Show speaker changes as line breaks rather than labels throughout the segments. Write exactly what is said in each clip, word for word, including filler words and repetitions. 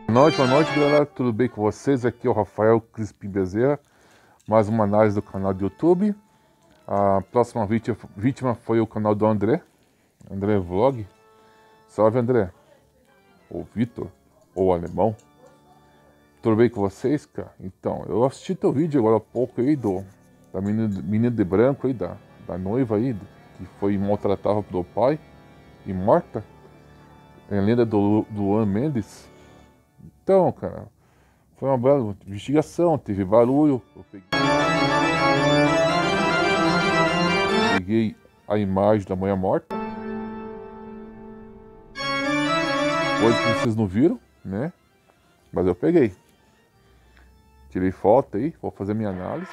Boa noite, boa noite, galera. Tudo bem com vocês? Aqui é o Rafael Crispim Bezerra. Mais uma análise do canal do YouTube. A próxima vítima, vítima foi o canal do André. André Vlog. Salve, André. Ou Vitor. Ou Alemão. Tudo bem com vocês, cara? Então, eu assisti teu vídeo agora há pouco aí do, da menina, menina de branco aí, da, da noiva aí, que foi maltratada pelo pai e morta. É a lenda do, do Luan Mendes. Então, cara, foi uma bela investigação, teve barulho. Eu peguei, peguei a imagem da mulher morta. Coisa que vocês não viram, né? Mas eu peguei. Tirei foto aí, vou fazer minha análise.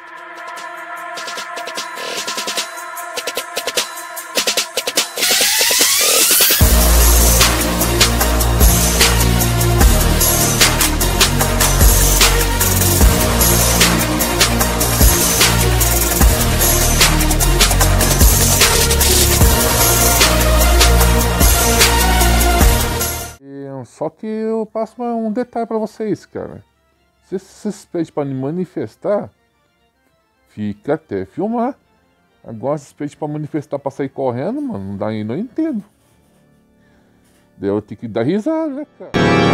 Só que eu passo um detalhe para vocês, cara. Se você se pede para manifestar, fica até filmar. Agora se pede para manifestar para sair correndo, mano, não dá, não entendo. Daí eu tenho que dar risada, né, cara?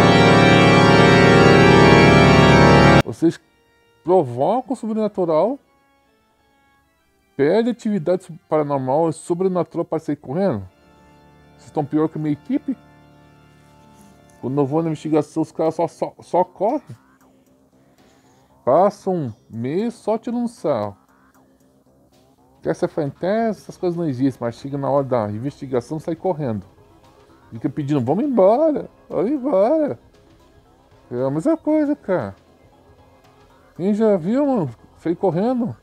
Vocês provocam o sobrenatural, pedem atividade paranormal e sobrenatural para sair correndo? Vocês estão pior que a minha equipe? Quando eu vou na investigação, os caras só, só, só correm. Passam um mês só tirando sarro. Quer ser fantasma, essas coisas não existem, mas chega na hora da investigação, sai correndo. Fica pedindo, vamos embora, vamos embora. É a mesma coisa, cara. Quem já viu, mano, sair correndo?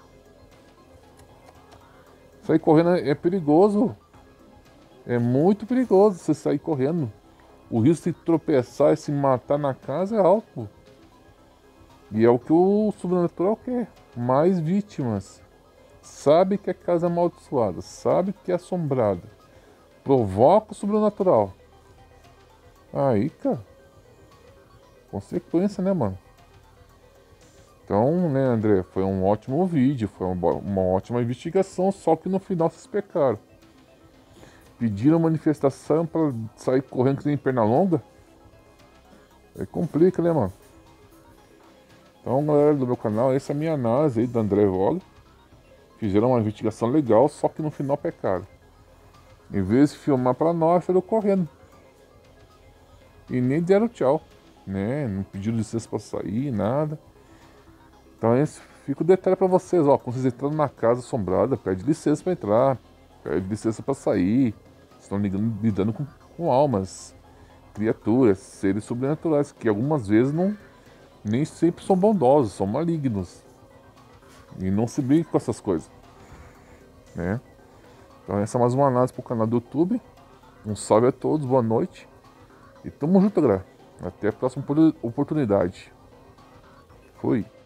Sair correndo é perigoso. É muito perigoso você sair correndo. O risco de tropeçar e se matar na casa é alto. E é o que o sobrenatural quer. Mais vítimas. Sabe que a casa é amaldiçoada. Sabe que é assombrada. Provoca o sobrenatural. Aí, cara. Consequência, né, mano? Então, né, André? Foi um ótimo vídeo. Foi uma, uma ótima investigação. Só que no final vocês pecaram. Pediram manifestação pra sair correndo que nem perna longa? Aí complica, né, mano? Então, galera do meu canal, essa é a minha análise aí do André Vlog. Fizeram uma investigação legal, só que no final pecaram. Em vez de filmar pra nós, foram correndo. E nem deram tchau, né? Não pediram licença pra sair, nada. Então, esse fica o detalhe pra vocês, ó. Quando vocês entrando na casa assombrada, pede licença pra entrar. Pede licença pra sair. Estão lidando, lidando com, com almas, criaturas, seres sobrenaturais, que algumas vezes não, nem sempre são bondosos, são malignos. E não se brinca com essas coisas, né? Então essa é mais uma análise para o canal do YouTube. Um salve a todos, boa noite. E tamo junto, galera. Até a próxima oportunidade. Fui.